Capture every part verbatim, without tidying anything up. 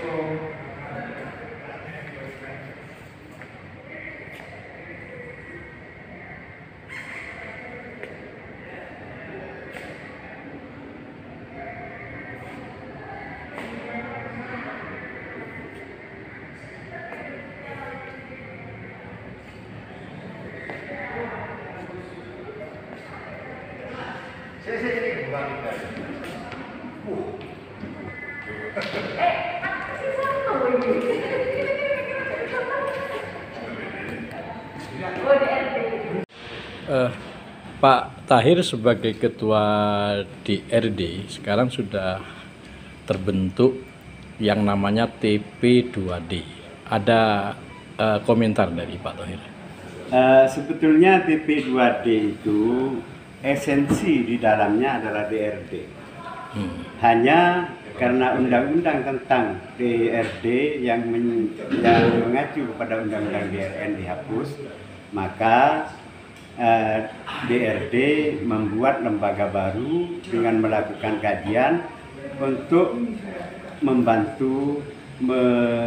Sini, sini, sini, bukan kita. Uh. Eh, apa sih sama ini? Oh, D R D. Uh, Pak Tahir sebagai ketua D R D sekarang sudah terbentuk yang namanya T P dua D. Ada uh, komentar dari Pak Tahir? Uh, sebetulnya T P dua D itu esensi di dalamnya adalah D R D. Hmm. Hanya karena undang-undang tentang D R D yang, men, yang mengacu kepada undang-undang D R N dihapus, maka eh, D R D membuat lembaga baru dengan melakukan kajian untuk membantu me,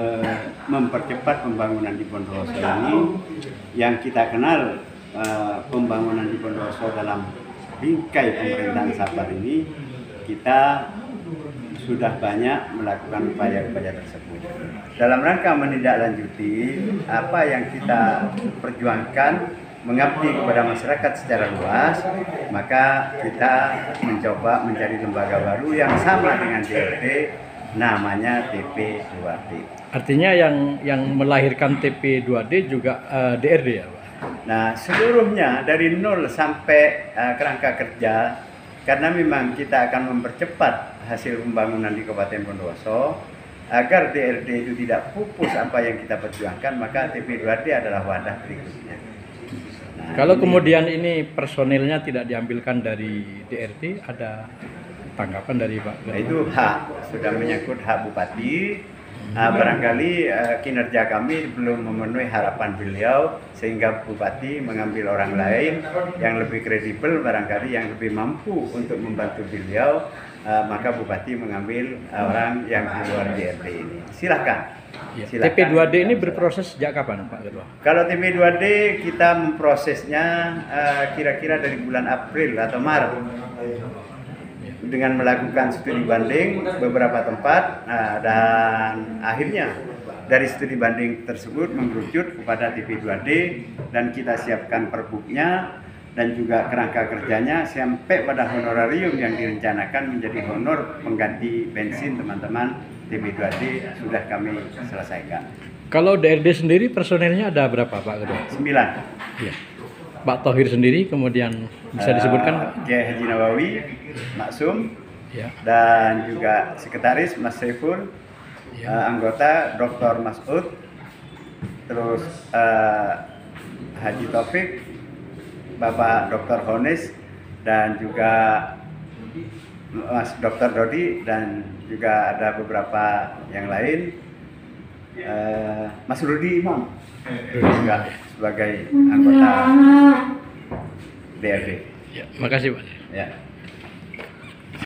mempercepat pembangunan di Bondowoso ini yang kita kenal. Uh, pembangunan di Bondowoso dalam bingkai pemerintahan Sapar ini kita sudah banyak melakukan upaya-upaya tersebut dalam rangka menindaklanjuti apa yang kita perjuangkan mengabdi kepada masyarakat secara luas, maka kita mencoba mencari lembaga baru yang sama dengan D R D, namanya T P dua D. Artinya yang yang melahirkan T P dua D juga uh, D R D ya Pak? Nah, seluruhnya dari nol sampai uh, kerangka kerja, karena memang kita akan mempercepat hasil pembangunan di Kabupaten Bondowoso agar D R D itu tidak pupus apa yang kita perjuangkan, maka T P dua D adalah wadah berikutnya. Nah, kalau ini, kemudian ini personilnya tidak diambilkan dari D R D, ada tanggapan dari Pak? Nah, itu hak, sudah menyangkut hak Bupati. Nah, barangkali uh, kinerja kami belum memenuhi harapan beliau sehingga Bupati mengambil orang lain yang lebih kredibel, barangkali yang lebih mampu untuk membantu beliau, uh, maka Bupati mengambil uh, orang yang di luar D R D ini. Silahkan. Ya. Silahkan. T P dua D ini berproses sejak kapan Pak Ketua? Kalau T P dua D kita memprosesnya kira-kira uh, dari bulan April atau Maret. Dengan melakukan studi banding beberapa tempat, nah, dan akhirnya dari studi banding tersebut mengerucut kepada T P dua D dan kita siapkan perbuknya dan juga kerangka kerjanya sampai pada honorarium yang direncanakan menjadi honor pengganti bensin teman-teman T P dua D sudah kami selesaikan. Kalau D R D sendiri personelnya ada berapa Pak Ketua? Sembilan. Iya. Pak Tahir sendiri kemudian bisa disebutkan? Uh, Kiai Haji Nawawi, Maksum, ya. Dan juga sekretaris Mas Saiful, ya. uh, anggota Doktor Mas'ud, terus uh, Haji Taufik, Bapak Doktor Honis, dan juga Mas Doktor Dodi, dan juga ada beberapa yang lain, uh, Mas Rudi Imam juga sebagai anggota D R D. Ya, makasih Pak. Ya.